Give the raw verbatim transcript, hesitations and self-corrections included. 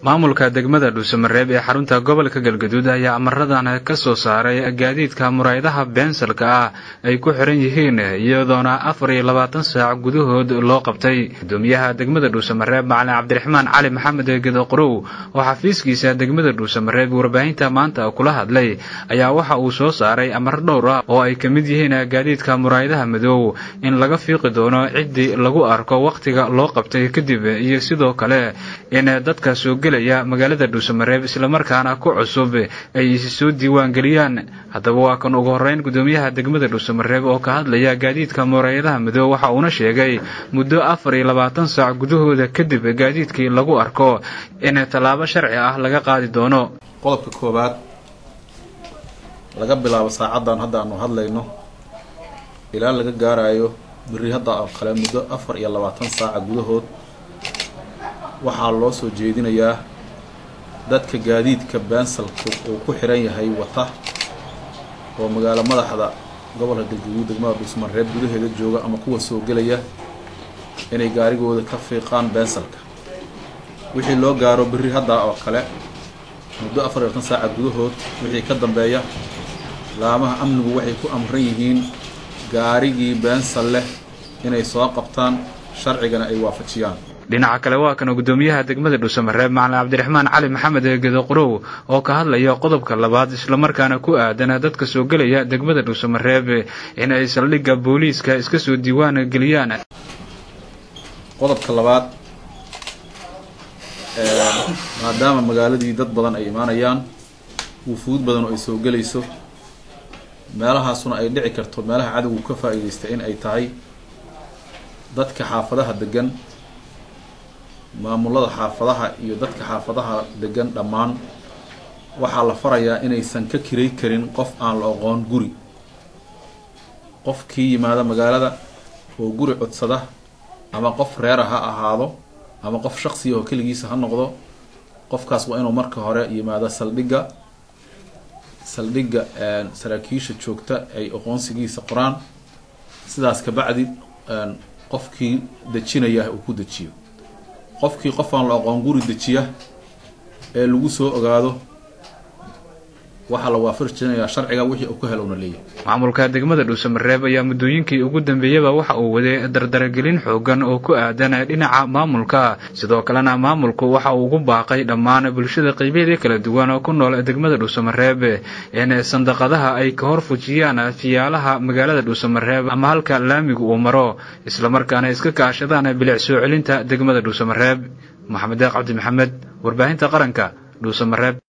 maamulka degmada Dhuusamareeb ee xarunta gobolka Galgaduud ayaa amaradan ka soo saaray gaadiidka muraayadaha beensalka ah ay ku xiran yihiin iyadoona afar iyo labaatan saac gudahood loo qabtay gudoomiyaha degmada Dhuusamareeb Macalin Cabdiraxmaan Cali Maxamed Geedo Qorow oo xafiiskiisa degmada Dhuusamareeb warbaahinta maanta kula hadlay ayaa waxa uu soo saaray amar dhowr ah oo ay kamid yihiin gaadiidka muraayadaha madow in laga fiiqi doono cidii lagu arko waqtiga loo qabtay kadib iyo sidoo kale in dadka soo magaalada Dhuusamareeb isla markaana ku cusub ay soo diiwaan galiyaan. Hadaba waa kan ugu horeyn gudoomiyaha degmada Dhuusamareeb oo ka hadlaya gaadiidka muraayadaha madow waxa uu sheegay muddo afar iyo labaatan saac gudahooda kadib gaadiidkii lagu arko in talaabo sharci ah laga qaadi doono. qodobka koobaad laga bilaabo saacadan hadda aanu hadlayno ilaa laga gaarayo bari hadda oo kale muddo afar iyo labaatan saac gudahood waxaa loo soo jeedinayaa dadka gaadiidka beensalka uu ku xiran yahay wata oo magaalo madaxda gobolka Galgaduud degmada Dhuusamareeb gudaheeda jooga ama kuwa soo galaya inay gaarigooda ka fiiqaan beensalka wixii loo gaaro bari hadda oo kale muddo afar iyo labaatan saac gudahood wixii ka dambeeya laamaha amnigu waxay ku amran yihiin gaarigii beensal leh inay soo qabtaan sharcigana ay waafajiyaan. dhinaca kale waa kan gudoomiyaha degmada Dhuusamareeb Macalin Cabdiraxmaan Cali Maxamed Geedo Qorow oo ka hadlaya qodobka labaad isla markaana ku aadan dadka soo galaya degmada Dhuusamareeb in ay saldhigga booliiska iska soo diiwaan galiyaan. qodobka labaad ee maadaama magaaladii dad badan ay imaanayaan wufuud badan oo ay soo galayso meelahaasuna ay dhici karto meelaha cadawgu ka faa'iideystay in ay tahay dadka xaafadaha degan maamulada xaafadaha iyo dadka xaafadaha degan dhammaan waxaa la farayaa inaysan ka kiray karin qof aan la aqoon guri qofkii yimaada magaalada oo guri codsada ama qof reer ha ahaado ama qof shakhsi oo kaligiisa ha noqdo qofkaas waa inuu marka hore yimaado saldhigga saldhigga saraakiisha joogta ay aqoonsigiisa qoraan sidaas ka bacdi qofkii dejinaya uu ku dejiyo qofkii qof aan la aqoon guri dejiya ee lagu soo ogaado waxa la waafajinayaa sharciga wixii uu ka helowna leeyahay. maamulka degmada Dhuusamareeb ayaa muddooyinkii ugu dambeeyay waxa uu waday dardargelin xoogan oo ku aadan dhinaca maamulka sidoo kalena maamulku waxa uu ugu baaqay dhammaan bulshada qaybadeeda kala duwan oo ku nool degmada Dhuusamareeb in sandaqadaha ay ka hor fujiyaan fiyaalaha magaalada Dhuusamareeb ama halka laamigu uu maro isla markaana iska kaashadaan bilic soo celinta degmada Dhuusamareeb. Maxamed Cabdi Maxamed warbaahinta qaranka Dhuusamareeb.